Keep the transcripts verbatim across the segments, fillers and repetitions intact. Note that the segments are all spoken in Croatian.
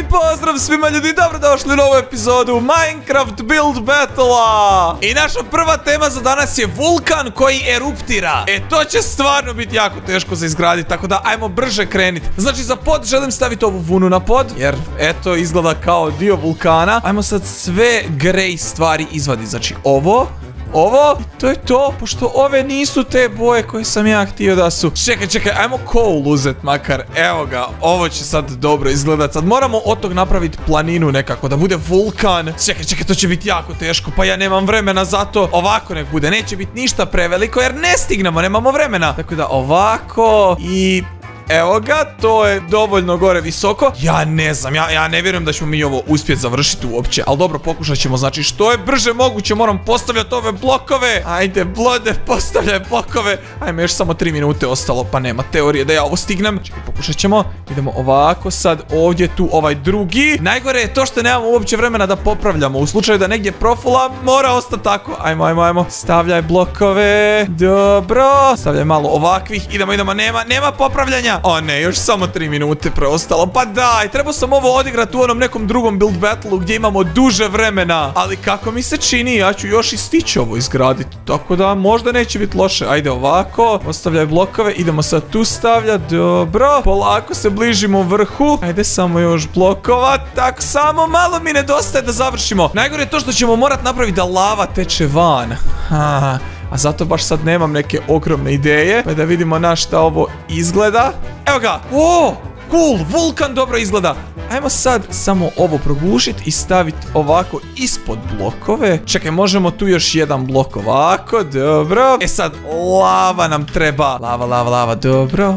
pozdrav svima ljudi, dobrodošli u novu epizodu Minecraft Build Battle-a. I naša prva tema za danas je vulkan koji eruptira. E, to će stvarno biti jako teško za izgraditi, tako da ajmo brže kreniti. Znači, za pod želim staviti ovu vunu na pod, jer eto, izgleda kao dio vulkana. Ajmo sad sve grej stvari izvaditi, znači ovo, ovo, to je to, pošto ove nisu te boje koje sam ja htio da su. Čekaj, čekaj, ajmo coal uzet makar, evo ga, ovo će sad dobro izgledat. Sad moramo od tog napraviti planinu nekako, da bude vulkan. Čekaj, čekaj, to će biti jako teško, pa ja nemam vremena za to. Ovako nek bude, neće biti ništa preveliko jer ne stignemo, nemamo vremena. Tako da ovako i... evo ga, to je dovoljno gore visoko. Ja ne znam, ja, ja ne vjerujem da ćemo mi ovo uspjeti završiti uopće. Ali dobro, pokušat ćemo, znači što je brže moguće moram postavljati ove blokove. Ajde, Blode, postavljaj blokove. Ajme, još samo tri minute ostalo, pa nema teorije da ja ovo stignem. Čekaj, pokušat ćemo. Idemo ovako, sad ovdje tu ovaj drugi. Najgore je to što nemamo uopće vremena da popravljamo. U slučaju da negdje profula, mora ostati tako. Ajmo, ajmo, ajmo. Stavljaj blokove. Dobro. Stavljaj malo ovakvih. Idemo, idemo, nema, nema popravljanja. O ne, još samo tri minute preostalo. Pa daj, trebao sam ovo odigrati u onom nekom drugom build battle-u gdje imamo duže vremena. Ali kako mi se čini, ja ću još i stići ovo izgraditi. Tako da možda neće biti loše. Ajde ovako, ostavljaj blokove. Idemo sad tu stavljati, dobro. Polako se bližimo vrhu. Ajde samo još blokova. Tak, samo malo mi nedostaje da završimo. Najgore je to što ćemo morati napraviti da lava teče van. Ha. A zato baš sad nemam neke ogromne ideje. Pa da vidimo na šta ovo izgleda. Evo ga. O, cool, vulkan dobro izgleda. Ajmo sad samo ovo probušiti i staviti ovako ispod blokove. Čekaj, možemo tu još jedan blok ovako, dobro. E sad, lava nam treba. Lava, lava, lava, dobro.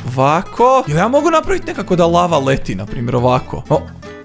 Ovako. Jel ja mogu napraviti nekako da lava leti, na primjer ovako? O.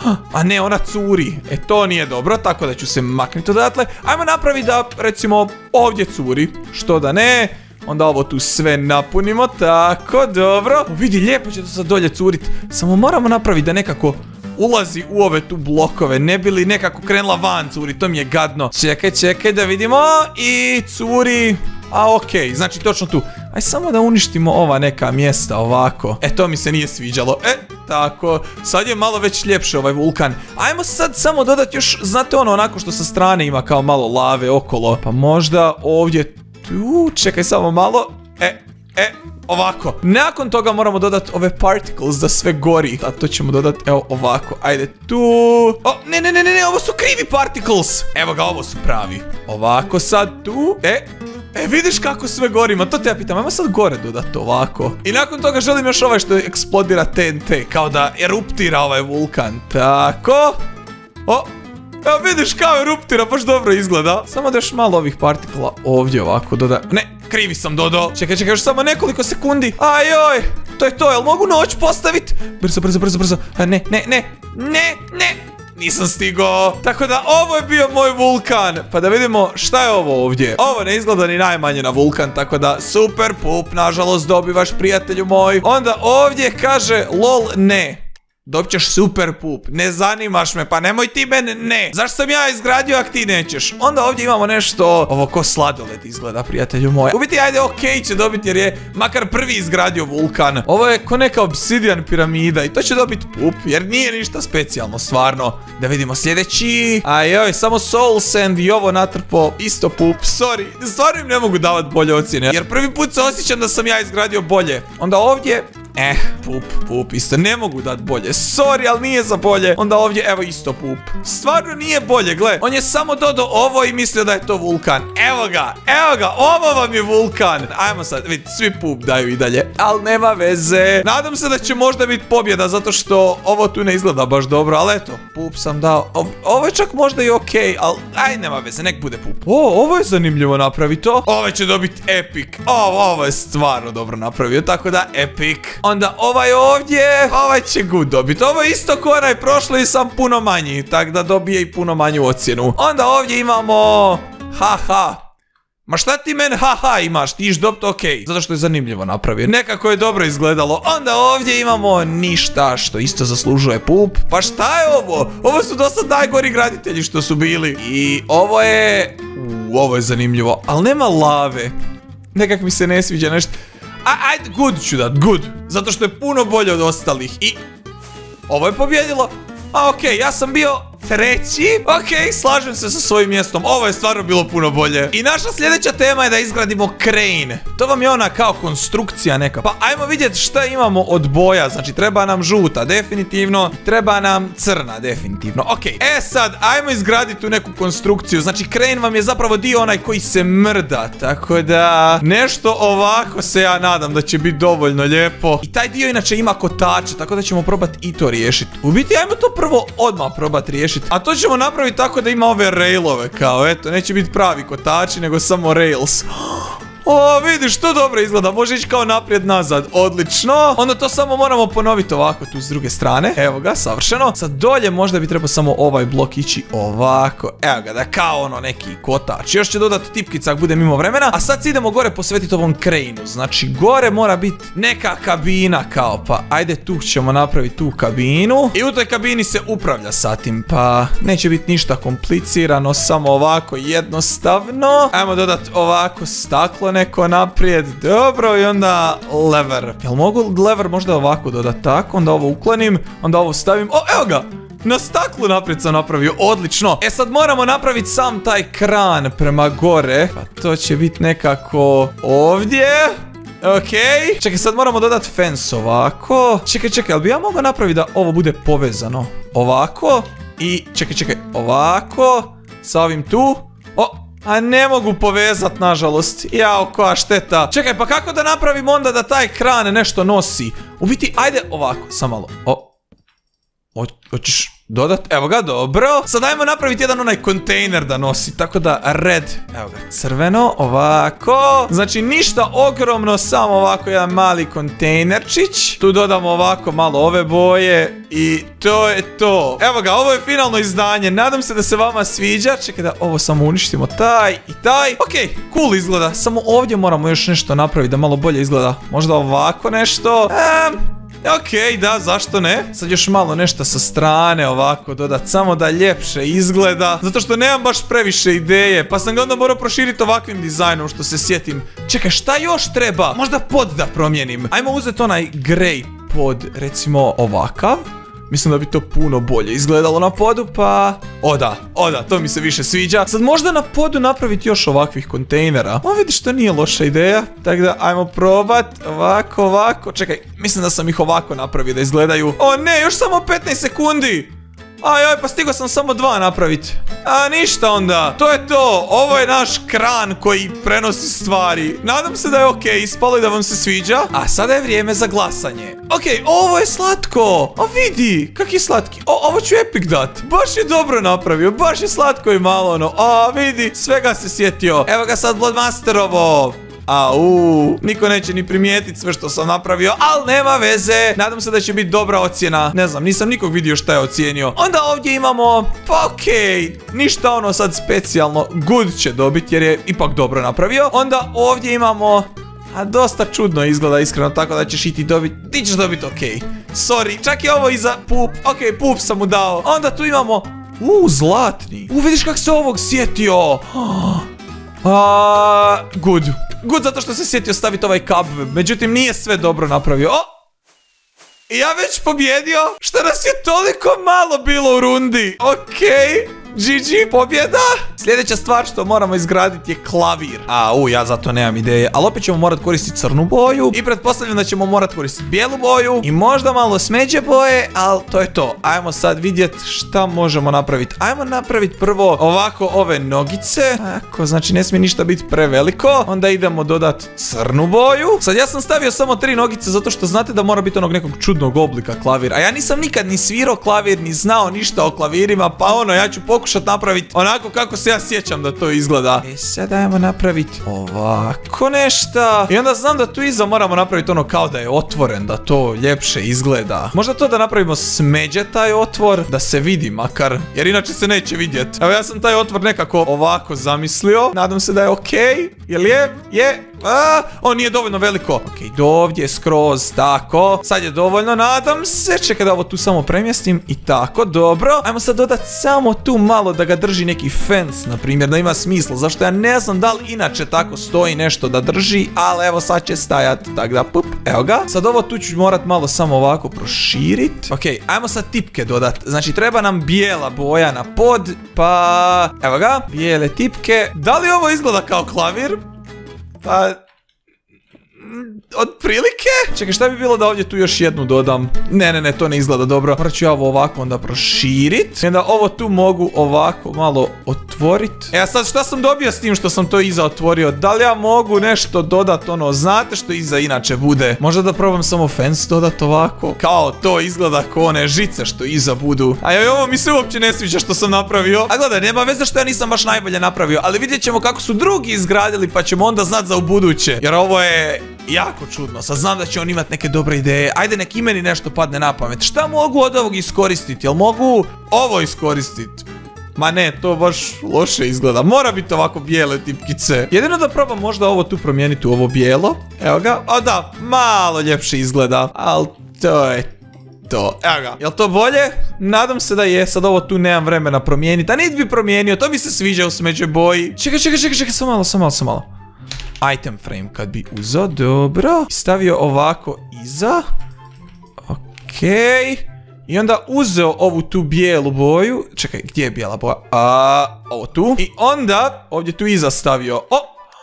A ne, ona curi. E, to nije dobro, tako da ću se maknuti odatle. Ajmo napraviti da, recimo, ovdje curi. Što da ne. Onda ovo tu sve napunimo, tako, dobro. O, vidi, lijepo će to sad dolje curit. Samo moramo napraviti da nekako ulazi u ove tu blokove. Ne bi li nekako krenula van curi, to mi je gadno. Čekaj, čekaj da vidimo. I curi. A okej, znači točno tu. Aj samo da uništimo ova neka mjesta ovako. E, to mi se nije sviđalo. E, tako, sad je malo već ljepše ovaj vulkan. Ajmo sad samo dodati još, znate ono onako što sa strane ima kao malo lave okolo. Pa možda ovdje tu, čekaj samo malo. E, e, ovako. Nakon toga moramo dodati ove particles da sve gori. A to ćemo dodati, evo ovako. Ajde tu. O, ne, ne, ne, ne, ovo su krivi particles. Evo ga, ovo su pravi. Ovako sad tu. E, E, vidiš kako sve gorima, to te ja pitam, ajmo sad gore dodati ovako. I nakon toga želim još ovaj što eksplodira T N T, kao da eruptira ovaj vulkan. Tako. O, evo vidiš kao eruptira, baš dobro izgleda. Samo da još malo ovih partikla ovdje ovako doda. Ne, krivi sam dodao. Čekaj, čekaj, još samo nekoliko sekundi. Ajoj, to je to, jel mogu noć postaviti? Brzo, brzo, brzo, brzo. Ne, ne, ne, ne, ne. Nisam stigao. Tako da ovo je bio moj vulkan. Pa da vidimo šta je ovo ovdje. Ovo ne izgleda ni najmanje na vulkan. Tako da super pup, nažalost dobivaš prijatelju moj. Onda ovdje kaže lol ne. Dobit ćeš super pup, ne zanimaš me, pa nemoj ti mene, ne. Zašto sam ja izgradio, ak ti nećeš? Onda ovdje imamo nešto, ovo ko sladoled izgleda, prijatelju moj. U biti, ajde, okej će dobiti jer je makar prvi izgradio vulkan. Ovo je ko neka obsidian piramida i to će dobiti pup, jer nije ništa specijalno, stvarno. Da vidimo sljedeći. Ajoj, samo soul sand i ovo natrpo, isto pup, sorry. Stvarno im ne mogu davati bolje ocjene, jer prvi put se osjećam da sam ja izgradio bolje. Onda ovdje... Eh, pup, pup, isto ne mogu dati bolje. Sorry, ali nije za bolje. Onda ovdje, evo isto pup. Stvarno nije bolje, gle. On je samo dodao ovo i mislio da je to vulkan. Evo ga, evo ga, ovo vam je vulkan. Ajmo sad, vidite, svi pup daju i dalje. Ali nema veze. Nadam se da će možda biti pobjeda, zato što ovo tu ne izgleda baš dobro. Ali eto, pup sam dao. O, ovo je čak možda i okej, ali aj, nema veze, nek bude pup. O, ovo je zanimljivo napravi to. Ovo će dobiti epic. O, ovo je stvarno dobro napravio, tako da epic. Onda ovaj ovdje, ovaj će good dobiti. Ovo je isto ko onaj prošli, sam puno manji, tako da dobije i puno manju ocjenu. Onda ovdje imamo haha. Ma šta ti men haha imaš, ti iš dobiti okej. Zato što je zanimljivo napravio. Nekako je dobro izgledalo. Onda ovdje imamo ništa, što isto zaslužuje pup. Pa šta je ovo? Ovo su dosta najgori graditelji što su bili. I ovo je... Uu, ovo je zanimljivo, ali nema lave. Nekak mi se ne sviđa nešto. Ajde, good ću dat, good. Zato što je puno bolje od ostalih. I ovo je pobjedilo. A okej, okay, ja sam bio treći. Okej, okay, slažem se sa svojim mjestom. Ovo je stvarno bilo puno bolje. I naša sljedeća tema je da izgradimo crane. To vam je ona kao konstrukcija neka. Pa ajmo vidjeti šta imamo od boja. Znači treba nam žuta, definitivno. Treba nam crna, definitivno. Okej, okay. E sad, ajmo izgraditi tu neku konstrukciju. Znači crane vam je zapravo dio onaj koji se mrda. Tako da nešto ovako se ja nadam da će biti dovoljno lijepo. I taj dio inače ima kotače, tako da ćemo probati i to riješiti. U biti ajmo to prvo odmah probati riješiti. A to ćemo napraviti tako da ima ove railove, kao eto, neće biti pravi kotači, nego samo rails. O, vidiš, to dobro izgleda, može ići kao naprijed nazad, odlično. Onda to samo moramo ponoviti ovako tu s druge strane. Evo ga, savršeno. Sad dolje možda bi trebao samo ovaj blok ići ovako. Evo ga, da kao ono neki kotač. Još će dodati tipkica ako bude mimo vremena. A sad idemo gore posvetiti ovom crane-u. Znači gore mora biti neka kabina kao, pa ajde tu ćemo napraviti tu kabinu. I u toj kabini se upravlja sa tim, pa neće biti ništa komplicirano, samo ovako jednostavno. Ajmo dodati ovako staklo neko naprijed, dobro, i onda lever. Jel mogu lever možda ovako dodati tako, onda ovo uklonim, onda ovo stavim, o, evo ga! Na staklu naprijed sam napravio, odlično. E sad moramo napraviti sam taj kran prema gore, pa to će biti nekako ovdje. Okej, čekaj, sad moramo dodati fence ovako. Čekaj, čekaj, ali bi ja mogao napraviti da ovo bude povezano ovako i, čekaj, čekaj, ovako sa ovim tu. O, a ne mogu povezat, nažalost. Jao, koja šteta. Čekaj, pa kako da napravim onda da taj kran nešto nosi? U biti, ajde ovako, samo malo. O, hoćeš dodat? Evo ga, dobro. Sad ajmo napraviti jedan onaj kontejner da nosi, tako da red. Evo ga, crveno, ovako. Znači ništa ogromno, samo ovako jedan mali kontejnerčić. Tu dodamo ovako malo ove boje i to je to. Evo ga, ovo je finalno izdanje. Nadam se da se vama sviđa. Čekaj da ovo samo uništimo, taj i taj. Okej, cool izgleda. Samo ovdje moramo još nešto napraviti da malo bolje izgleda. Možda ovako nešto. Ehm... Okej, da, zašto ne? Sad još malo nešto sa strane ovako dodat, samo da ljepše izgleda. Zato što nemam baš previše ideje, pa sam ga onda morao proširiti ovakvim dizajnom što se sjetim. Čekaj, šta još treba? Možda pod da promijenim. Ajmo uzeti onaj grey pod, recimo ovakav. Mislim da bi to puno bolje izgledalo na podu, pa... O da, o da, to mi se više sviđa. Sad možda na podu napraviti još ovakvih kontejnera. O, vidiš, to nije loša ideja. Tako da, ajmo probat. Ovako, ovako. Čekaj, mislim da sam ih ovako napravio da izgledaju. O ne, još samo petnaest sekundi. Ajoj, pa stigao sam samo dva napraviti. A ništa onda. To je to. Ovo je naš kran koji prenosi stvari. Nadam se da je okej. Ispalo i da vam se sviđa. A sada je vrijeme za glasanje. Okej, ovo je slatko. A vidi, kak je slatki. O, ovo ću epic dat. Baš je dobro napravio. Baš je slatko i malo ono. A vidi, svega se sjetio. Evo ga sad Bloodmasterovo. Au, niko neće ni primijetiti sve što sam napravio, ali nema veze. Nadam se da će biti dobra ocjena. Ne znam, nisam nikog vidio šta je ocijenio. Onda ovdje imamo, pa okej, ništa ono sad specijalno. Good će dobiti jer je ipak dobro napravio. Onda ovdje imamo, a dosta čudno izgleda iskreno, tako da ćeš i ti dobiti. Ti ćeš dobiti okej. Sorry, čak i ovo i za pup. Okej, pup sam mu dao. Onda tu imamo, u, zlatni. U, vidiš kak se ovog sjetio. A, good. Good zato što se sjetio staviti ovaj cobweb. Međutim, nije sve dobro napravio. O! I ja već pobjedio? Što nas je toliko malo bilo u rundi? Okej. G G, pobjeda. Sljedeća stvar što moramo izgraditi je klavir. A, u, ja zato nemam ideje. Ali opet ćemo morati koristiti crnu boju. I pretpostavljam da ćemo morati koristiti bijelu boju. I možda malo smeđe boje. Ali to je to. Ajmo sad vidjeti šta možemo napraviti. Ajmo napraviti prvo ovako ove nogice. Ako, znači ne smije ništa biti preveliko. Onda idemo dodati crnu boju. Sad ja sam stavio samo tri nogice zato što znate da mora biti onog nekog čudnog oblika klavir. A ja nisam nikad ni svirao klavir, ni znao ništa o klavirima. Pa ono, ja ću pokušati napraviti onako kako se ja sjećam da to izgleda. E sad ajmo napraviti ovako nešto. I onda znam da tu iza moramo napraviti ono kao da je otvoren, da to ljepše izgleda. Možda to da napravimo smeđe taj otvor, da se vidi makar, jer inače se neće vidjeti. Evo ja sam taj otvor nekako ovako zamislio. Nadam se da je okej. Jel je? Je? A, on nije dovoljno veliko. Okej, do ovdje skroz, tako. Sad je dovoljno, nadam se. Čekaj da ovo tu samo premjestim. I tako, dobro. Ajmo sad dodati samo tu malo malo da ga drži neki fence, na primjer, da ima smisla. Zašto ja ne znam da li inače tako stoji nešto da drži, ali evo sad će stajati, tako da pup, evo ga. Sad ovo tu ću morat malo samo ovako proširiti. Ok, ajmo sad tipke dodat. Znači treba nam bijela boja na pod, pa evo ga, bijele tipke. Da li ovo izgleda kao klavir? Pa... otprilike? Čekaj, šta bi bilo da ovdje tu još jednu dodam? Ne, ne, ne, to ne izgleda dobro. Morat ću ja ovo ovako onda proširit. I onda ovo tu mogu ovako malo otvorit. E, a sad šta sam dobio s tim što sam to iza otvorio? Da li ja mogu nešto dodat, ono, znate što iza inače bude? Možda da probam samo fence dodat ovako? Kao to izgleda kao one žice što iza budu. A joj, ovo mi se uopće ne sviđa što sam napravio. A gledaj, nema veze što ja nisam baš najbolje napravio, ali vidjet ćemo kako su drugi izgradili, pa ćemo onda znat za ubuduće. Jer ovo je jako čudno. Sad znam da će on imati neke dobre ideje. Ajde, nek i meni nešto padne na pamet. Šta mogu od ovog iskoristiti? Jel mogu ovo iskoristiti? Ma ne, to baš loše izgleda. Mora biti ovako bijele tipkice. Jedino da probam možda ovo tu promijeniti u ovo bijelo. Evo ga. O da, malo ljepše izgleda. Ali to je to. Evo ga. Jel to bolje? Nadam se da je. Sad ovo tu nemam vremena promijeniti. A niti bi promijenio. To mi se sviđa u smeđoj boji. Čekaj, čekaj, čekaj, čekaj. Samo malo, samo malo, samo malo. Item frame kad bi uzeo, dobro. Stavio ovako iza. Okej. I onda uzeo ovu tu bijelu boju. Čekaj, gdje je bijela boja? A, ovo tu. I onda ovdje tu iza stavio. O!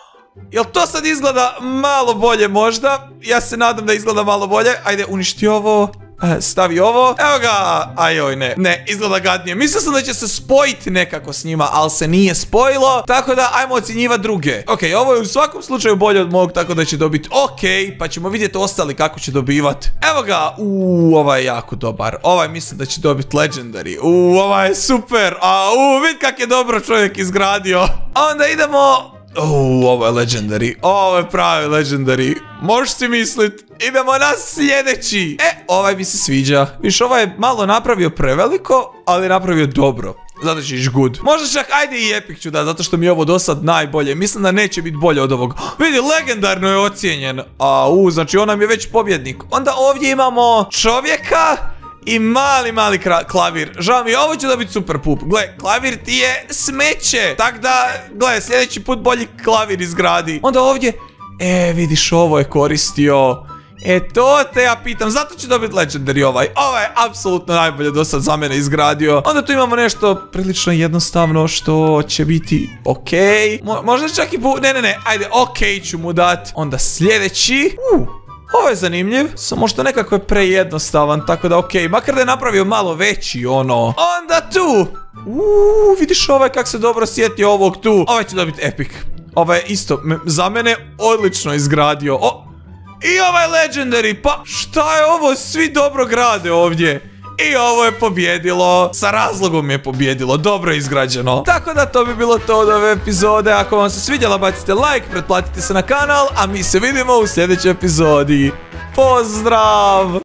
Jel to sad izgleda malo bolje možda? Ja se nadam da izgleda malo bolje. Ajde, uništi ovo. Stavi ovo. Evo ga. Ajoj, ne. Ne, izgleda gadnije. Mislio sam da će se spojiti nekako s njima, ali se nije spojilo. Tako da, ajmo ocjenjivati druge. Ok, ovo je u svakom slučaju bolje od mog, tako da će dobiti ok. Pa ćemo vidjeti ostali kako će dobivati. Evo ga. Uuu, ovaj je jako dobar. Ovaj mislim da će dobiti legendary. Uuu, ovaj je super. A, uuu, vidi kak je dobro čovjek izgradio. A onda idemo... Uuu, ovo je legendary. Ovo je pravi legendary. Možeš si mislit. Idemo na sljedeći. E, ovaj mi se sviđa. Viš, ovaj je malo napravio preveliko, ali napravio dobro. Zato će iš good. Možda čak, ajde i epic ću da, zato što mi je ovo do sad najbolje. Mislim da neće biti bolje od ovog. Vidi, legendarno je ocijenjen. A, u, znači on nam je već pobjednik. Onda ovdje imamo čovjeka i mali, mali klavir. Žao mi, ovo će da biti super pup. Gle, klavir ti je smeće. Tak da, gle, sljedeći put bolji klavir izgradi. Onda ovdje, e, vidiš, ovo je koristio. E, to te ja pitam, zato će dobiti legendary ovaj. Ovaj je apsolutno najbolje do sad za mene izgradio. Onda tu imamo nešto prilično jednostavno što će biti ok. Mo možda čak i bu... Ne, ne, ne, ajde, ok ću mu dat. Onda sljedeći. Uh. Ovo je zanimljiv, samo što nekako je prejednostavan, tako da okej, makar da je napravio malo veći, ono. Onda tu, uuu, vidiš ovaj kak se dobro sjetio ovog tu. Ovaj će dobiti epic. Ovaj je isto, za mene, odlično izgradio. O, i ovaj legendary, pa šta je ovo, svi dobro grade ovdje. I ovo je pobjedilo, sa razlogom je pobjedilo, dobro je izgrađeno. Tako da to bi bilo to od ove epizode. Ako vam se svidjela, bacite like, pretplatite se na kanal, a mi se vidimo u sljedećoj epizodi. Pozdrav!